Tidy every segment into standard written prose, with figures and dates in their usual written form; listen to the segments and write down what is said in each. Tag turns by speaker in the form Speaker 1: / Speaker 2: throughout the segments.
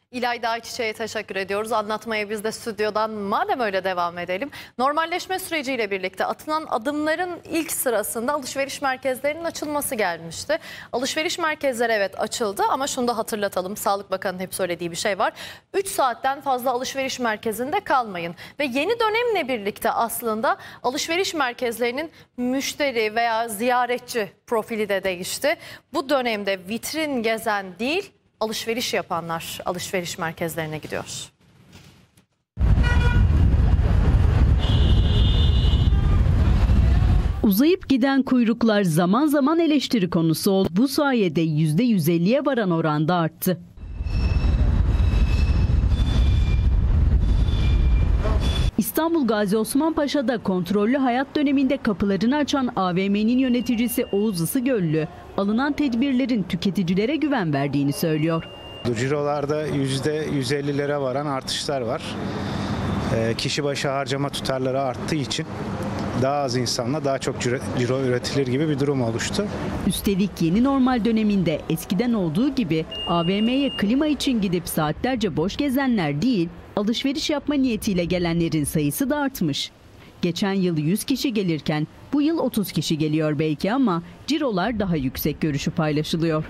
Speaker 1: İlayda Ayçiçek'e teşekkür ediyoruz. Anlatmaya biz de stüdyodan madem öyle devam edelim. Normalleşme süreciyle birlikte atılan adımların ilk sırasında alışveriş merkezlerinin açılması gelmişti. Alışveriş merkezleri evet açıldı ama şunu da hatırlatalım. Sağlık Bakanı'nın hep söylediği bir şey var. 3 saatten fazla alışveriş merkezinde kalmayın. Ve yeni dönemle birlikte aslında alışveriş merkezlerinin müşteri veya ziyaretçi profili de değişti. Bu dönemde vitrin gezen değil, alışveriş yapanlar alışveriş merkezlerine gidiyor.
Speaker 2: Uzayıp giden kuyruklar zaman zaman eleştiri konusu oldu. Bu sayede %150'ye varan oranda arttı. İstanbul Gazi Osman Paşa'da kontrollü hayat döneminde kapılarını açan AVM'nin yöneticisi Oğuz Isıgöllü, alınan tedbirlerin tüketicilere güven verdiğini söylüyor.
Speaker 3: Cirolarda %150'lere varan artışlar var. Kişi başı harcama tutarları arttığı için daha az insanla daha çok ciro üretilir gibi bir durum oluştu.
Speaker 2: Üstelik yeni normal döneminde eskiden olduğu gibi AVM'ye klima için gidip saatlerce boş gezenler değil, alışveriş yapma niyetiyle gelenlerin sayısı da artmış. Geçen yıl 100 kişi gelirken bu yıl 30 kişi geliyor belki ama cirolar daha yüksek görüşü paylaşılıyor.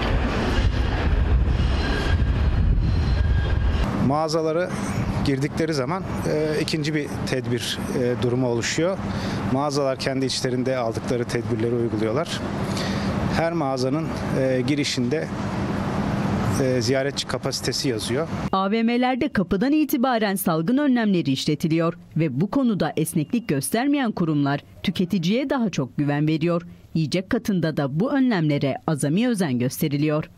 Speaker 3: Mağazalara girdikleri zaman ikinci bir tedbir durumu oluşuyor. Mağazalar kendi içlerinde aldıkları tedbirleri uyguluyorlar. Her mağazanın girişinde ziyaretçi kapasitesi yazıyor.
Speaker 2: AVM'lerde kapıdan itibaren salgın önlemleri işletiliyor ve bu konuda esneklik göstermeyen kurumlar tüketiciye daha çok güven veriyor. Yiyecek katında da bu önlemlere azami özen gösteriliyor.